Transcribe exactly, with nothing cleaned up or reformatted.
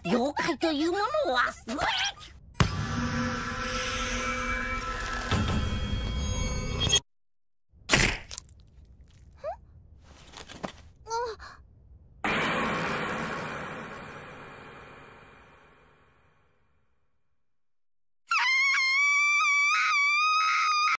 妖怪というものは、うわっ